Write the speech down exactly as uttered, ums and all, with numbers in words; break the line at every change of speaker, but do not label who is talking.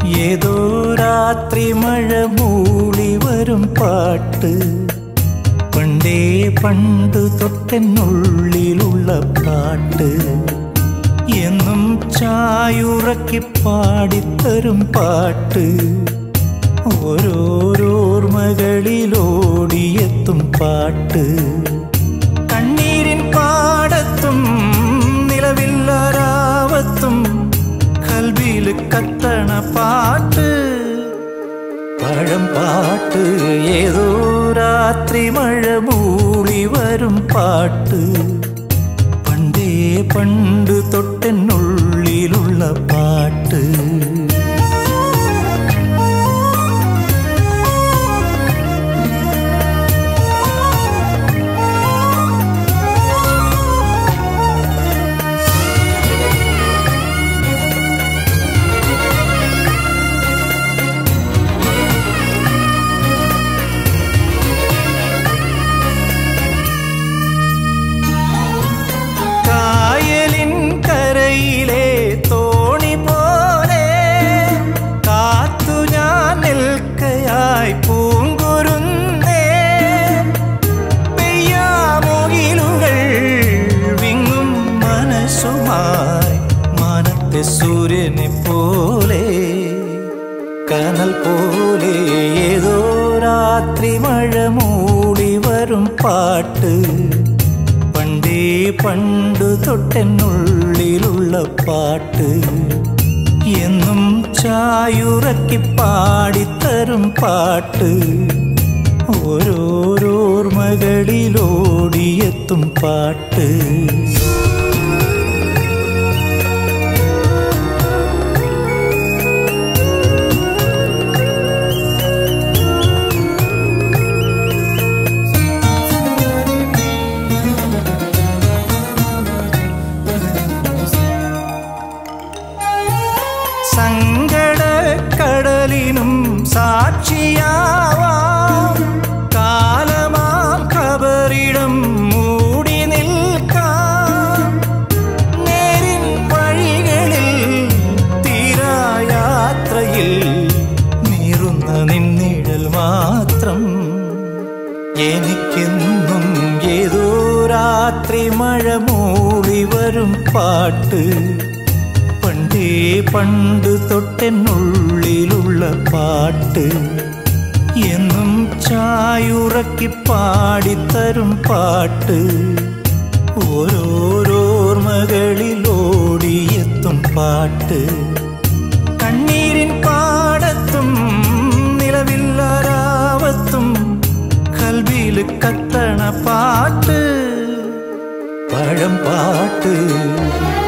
ഏതോ രാത്രി മഴ മൂളി വരും പാട്ട് പണ്ടേ പണ്ട് തൊട്ടെന്നുള്ളിലുള്ള പാട്ട് എന്നും ചായുറക്കി പാടിത്തരും പാട്ട് ഓരോരോർമകളിലോടിയെത്തും പാട്ട് കണ്ണീരിൻ പാടത്തും നിലവില്ലാരാവത്തും കൽവിൽ കത്തണ പാട്ട് പഴം പാട്ട് ഏതോ രാത്രി മഴ മൂളി വരും പാട്ട് പണ്ടേ പണ്ട് തൊട്ടെന്നുള്ളിലുള്ള പാട്ട് സൂര്യനെ പോലെ കനൽ പോലെ ഏതോ രാത്രി മഴ മൂടി വരും പാട്ട് പണ്ടേ പണ്ട് തൊട്ടെന്നുള്ളിലുള്ള പാട്ട് എന്നും ചായുറക്കി പാടിത്തരും പാട്ട് ഓരോരോർമകളിലോടിയെത്തും പാട്ട് സങ്കടക്കടലിനും സാക്ഷിയാവാം കാലമാം ഖബറിടം മൂടി നിൽക്കാം നേരിൻ വഴികളിൽ തീരായാത്രയിൽ നീറുന്ന നിന്നിഴൽ മാത്രം എനിക്കെന്നും ഏതോ രാത്രി മഴ മൂടി വരും പാട്ട് പണ്ടേ പണ്ട് തൊട്ടെന്നുള്ളിലുള്ള പാട്ട് എന്നും ചായുറക്കി പാടിത്തരും പാട്ട് ഓരോരോർമകളിലോടിയെത്തും പാട്ട് കണ്ണീരിൻ പാടത്തും നിലവില്ലാരാവത്തും കൽവിൽ കത്തണ പാട്ട് പഴം പാട്ട്